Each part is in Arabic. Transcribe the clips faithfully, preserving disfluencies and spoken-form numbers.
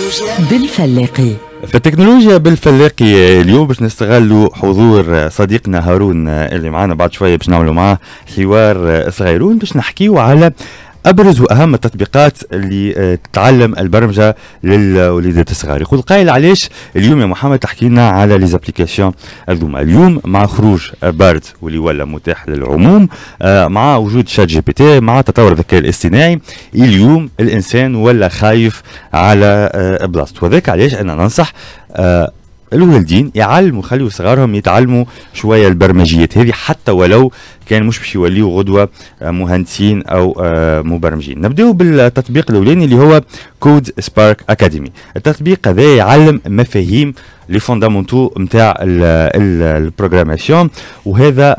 بالفلاقي. في التكنولوجيا بالفلاقي اليوم باش نستغلوا حضور صديقنا هارون اللي معنا بعد شويه باش نعملوا معاه حوار صغيرون باش نحكيوا على ابرز واهم التطبيقات اللي تتعلم البرمجه للوليدات الصغار. يقول قائل علاش اليوم يا محمد تحكي لنا على لي زابليكاسيون هذوما اليوم مع خروج بارد واللي ولا متاح للعموم مع وجود شات جي بي تي مع تطور الذكاء الاصطناعي اليوم الانسان ولا خايف على بلاصته، وذاك علاش انا ننصح الوالدين يعلموا خليوا صغارهم يتعلموا شويه البرمجيات هذه حتى ولو كان مش باش يوليوا غدوه مهندسين او مبرمجين. نبداو بالتطبيق الاولاني اللي هو كود سبارك اكاديمي. التطبيق هذا يعلم مفاهيم لي فوندامونتو نتاع البروغراماسيون، وهذا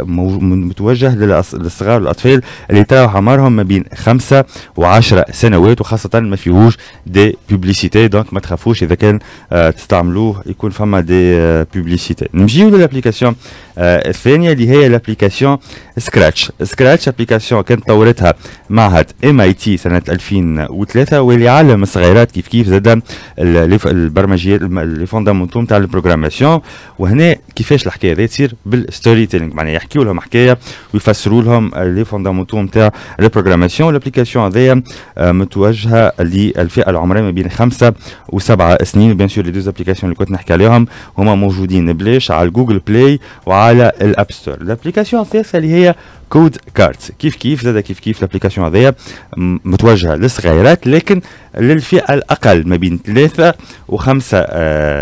متوجه للصغار والاطفال اللي تراو عمرهم ما بين خمسة وعشرة سنوات، وخاصه ما فيهوش دي بوبليسيتي، دونك ما تخافوش اذا كان آه تستعملوه يكون فما دي آه بوبليسيتي. نمشيو للابليكاسيون آه الثانيه اللي هي الابليكاسيون سكراتش. سكراتش ابليكاسيون كانت طورتها معهد ام اي تي سنه ألفين وثلاثة، واللي يعلم الصغيرات كيف كيف زاد البرمجيات لي فوندامونتو تاع البروغراماسيون. وهنا كيفاش الحكايه هذه تصير بالستوري تيلينغ، معناها يحكيوا لهم حكايه ويفسروا لهم لي فوندامونتو نتاع البروغراماسيون. الابليكاسيون هذه متوجهه للفئه العمريه ما بين خمسة وسبعة سنين. بيان سور لي دوز ابليكاسيون اللي كنت نحكي عليهم هما موجودين بلاش على الجوجل بلاي وعلى الاب ستور. الابليكاسيون الثالثه اللي هي كود كارت، كيف كيف زاد كيف كيف الابليكاسيون هذه متوجهه للصغيرات لكن للفئه الاقل ما بين ثلاثة وخمسة آآ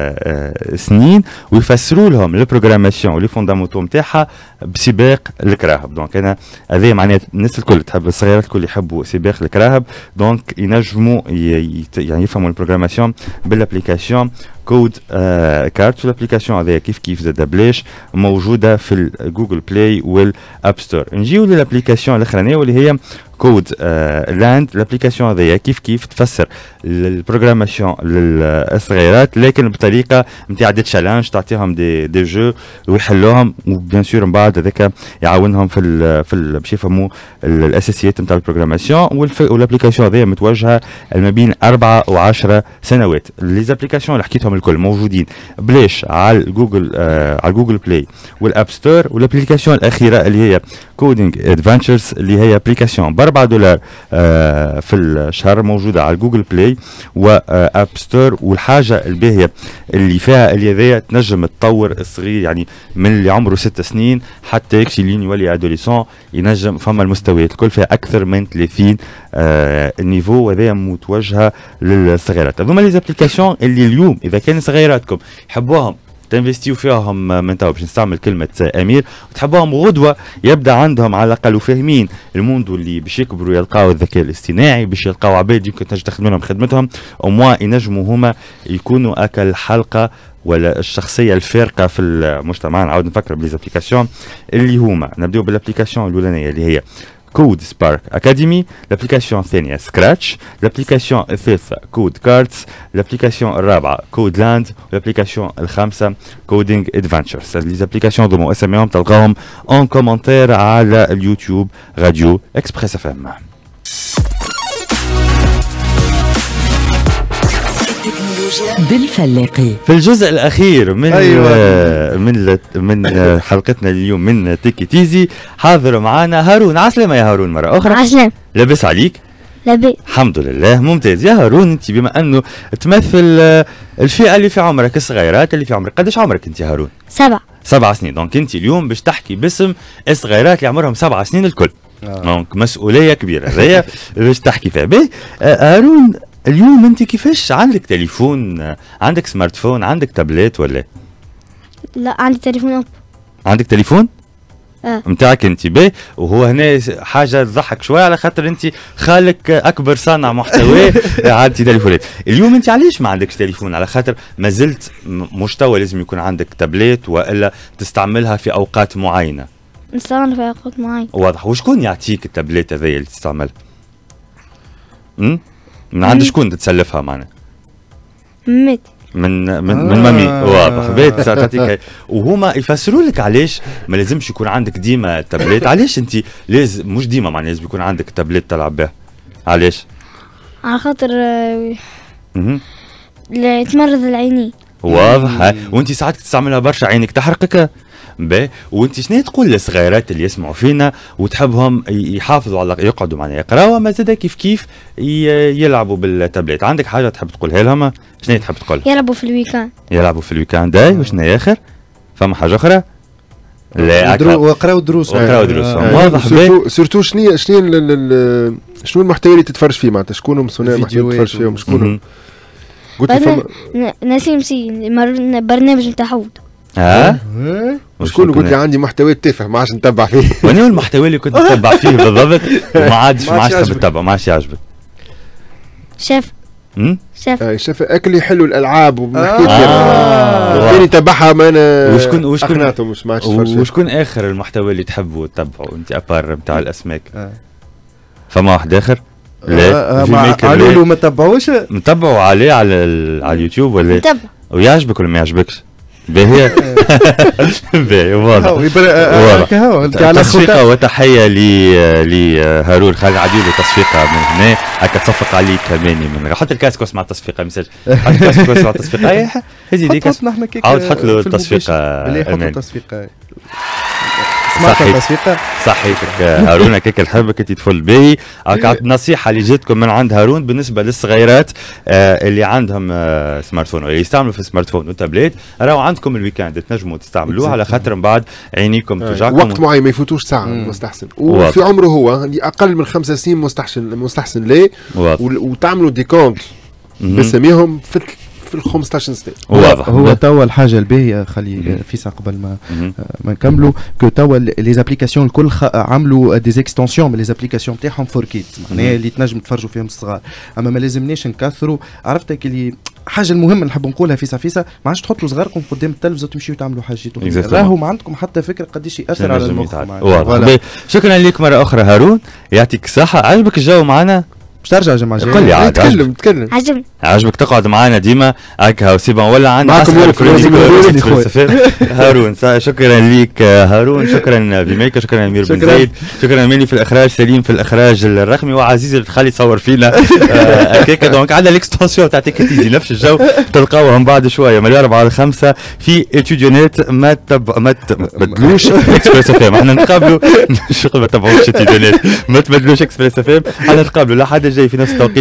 آآ سنين، ويفسروا لهم البروغراماسيون ولي فوندامونتو نتاعها بسباق الكراهب. دونك انا هذه معناها الناس الكل تحب، الصغيرات الكل يحبوا سباق الكراهب، دونك ينجموا يعني يفهموا البروغراماسيون بالابليكاسيون كود آه كارت. والابليكاسيون هذه كيف كيف زاد بلاش موجوده في الجوجل بلاي والاب ستور. نجيو للابليكاسيون الاخرانيه واللي هي كود آه لاند. الابليكاسيون هذه كيف كيف تفسر البروغراماسيون للصغيرات لكن بطريقه نتاع دي تشالنج، تعطيهم دي دي جو ويحلوهم، وبيان سور من بعد هذاك يعاونهم في ال في ال باش يفهموا الاساسيات نتاع البروغراماسيون. والابليكاسيون هذه متوجهه ما بين أربعة وعشرة سنوات. لي زابليكاسيون اللي حكيتهم الكل موجودين بلاش على الجوجل آه على الجوجل بلاي والاب ستور. والابليكاسيون الاخيره اللي هي كودينج ادفنتشرز اللي هي ابليكاسيون ب أربعة دولار آه في الشهر، موجوده على الجوجل بلاي واب ستور. والحاجه الباهيه اللي فيها اللي هذيا تنجم تطور الصغير يعني من اللي عمره ست سنين حتى يكشي لين يولي ادوليسون، ينجم فما المستويات الكل فيها اكثر من ثلاثين آه النيفو، وهذا متوجهه للصغيرات. هذوما لي زابليكاسيون اللي اليوم اذا كان صغيراتكم يحبوهم تنفستيو فيهم من تو، باش نستعمل كلمه امير، وتحبوهم غدوه يبدا عندهم على الاقل وفاهمين الموندو اللي باش يكبروا يلقاو الذكاء الاصطناعي، باش يلقاو عباد يمكن تنجم تخدم لهم خدمتهم، او موا ينجموا هما يكونوا اكل حلقه ولا الشخصيه الفارقه في المجتمع. نعاود نفكر بليزابليكاسيون اللي هما نبداو بالابليكاسيون الاولانيه اللي هي كود سبارك اكاديمي، الابليكاسيون الثانيه سكراتش، الابليكاسيون الثالثه كود كارتس، الابليكاسيون الرابعه كود لاند، والابليكاسيون الخامسه كودينج ادفنتشرز. لي زابليكاسيون دوما اساميهم تلقاهم اون كومنتير على اليوتيوب راديو اكسبريس اف ام. بالفلاقي. في الجزء الاخير من أيوة. من من حلقتنا اليوم من تيكي تيزي حاضر معنا هارون. عسلامة يا هارون مرة أخرى. عسلام. لاباس عليك؟ لاباس الحمد لله ممتاز. يا هارون أنت بما أنه تمثل الفئة اللي في عمرك الصغيرات اللي في عمرك، قداش عمرك أنت يا هارون؟ سبع سبع سنين. دونك أنت اليوم باش تحكي باسم الصغيرات اللي عمرهم سبع سنين الكل. دونك مسؤولية كبيرة هذيا باش تحكي فيها. باهي هارون اليوم انت كيفاش عندك تليفون، عندك سمارت فون، عندك تابلت ولا؟ لا عندي تليفون أب. عندك تليفون؟ اه نتاعك انت باهي. وهو هنا حاجه تضحك شويه على خاطر انت خالك اكبر صانع محتوى عندي تليفونات. اليوم انت علاش ما عندكش تليفون؟ على خاطر ما زلت مش توا لازم يكون عندك تابلت والا تستعملها في اوقات معينه؟ نستعملها في اوقات معينه. واضح. وشكون يعطيك التابلت هذه اللي تستعملها؟ امم من عند شكون تتسلفها معنا؟ مامتي. من من, آه. من مامي. واضح. بيت تعطيك وهما يفسروا لك علاش ما لازمش يكون عندك ديما تابلت. علاش انت لازم مش ديما معناها لازم يكون عندك تابلت تلعب به؟ علاش؟ على خاطر لا تمرض العينين. واضح. ها. وانت ساعات تستعملها برشا عينك تحرقك. باهي. وانت شنو تقول للصغيرات اللي يسمعوا فينا وتحبهم يحافظوا على يقعدوا معنا يقراوا ما زاد كيف كيف يلعبوا بالتابلت؟ عندك حاجه تحب تقولها لهم؟ شنو تحب تقول؟ يلعبوا في الويكاند. يلعبوا في الويكاند. اي وشنو اخر؟ فما حاجه اخرى؟ لا وقراو دروس. وقراو دروس. واضح. سورتو شنو شنو شنو المحتوى اللي تتفرج فيه معناتها؟ شكون المصنع المحتوى تتفرج فيهم؟ شكون؟ قلت فما نسيم سي برنامج نتاع حوض. ها؟ شكون قلت لي عندي محتوى تافه ما عادش نتبع فيه؟ وانا هو المحتوى اللي كنت نتبع فيه بالضبط وما عادش ما عادش تتبع ما عادش يعجبك. شاف شاف شاف اكل يحلوا الالعاب وحكيت آه. كان يتبعها ما انا وشكون وشكون مش ما عادش وشكون اخر المحتوى اللي تحبوا تتبعوا انت ابار نتاع الاسماك؟ آه. فما واحد اخر؟ لا ما قالوا له ما تبعوش. متبعوا عليه على على اليوتيوب ولا متبع ويعجبك ولا ما يعجبكش؟ باهي باهي واضح. تصفيقه وتحيه لهارون خالد عديل وتصفيقه من هنا هكا تصفق عليك كماني من حط الكاسكوس مع التصفيقه مساج حط الكاسكوس مع التصفيقه هذه ديك عاود حط له التصفيقه اللي يحط التصفيقه صحيح صحيتك هارون هكاك نحبك انت تفل باهي. هكا نصيحه اللي جاتكم من عند هارون بالنسبه للصغيرات آه اللي عندهم آه سمارت فون ولا يستعملوا في السمارت فون وتابليت راهو عندكم الويكاند تنجموا تستعملوه على خاطر من بعد عينيكم توجعكم وقت معين ما يفوتوش ساعه مستحسن. وفي عمره هو اللي اقل من خمس سنين مستحسن مستحسن ليه وتعملوا ديكونت بسميهم في في ال خمسطاش سنه. واضح. هو توا الحاجه الباهيه خلي فيسا قبل ما ما نكملوا كو توا لي زابليكاسيون الكل عملوا دي اكستنسيون من لي زابليكاسيون تاعهم فور كيدز معناها اللي تنجم تفرجوا فيهم الصغار. اما ما لازمناش نكثروا. عرفتك اللي حاجه المهمه نحب نقولها فيسا فيسا ما عادش تحطوا صغاركم قدام التلفزه وتمشيو تعملوا حاجتكم. راهو ما عندكم حتى فكره قديش ياثر على المخ. شكرا لك مره اخرى هارون يعطيك الصحه. عجبك الجو معنا؟ باش ترجع يا جماعه؟ قل لي عاد. تكلم تكلم. عجبني. عجبك تقعد معنا ديما هكا وسيبا ولا عندنا هارون. شكرا ليك هارون. شكرا بميكا. شكرا امير بن زايد. شكرا ماني في الاخراج. سليم في الاخراج الرقمي وعزيز اللي تخلي تصور فينا هكاك. دونك عندنا ليكستنسيون تاع تيك تيجي نفس الجو تلقاوهم بعد شويه من الاربعه للخمسه في اتيديونات. ما تب... ما تبدلوش اكسبريس اف ام. احنا نتقابلوا شغل ما تبعوش اتيديونات ما تبدلوش اكسبريس اف ام. احنا نتقابلوا لحد الجاي في نفس التوقيت.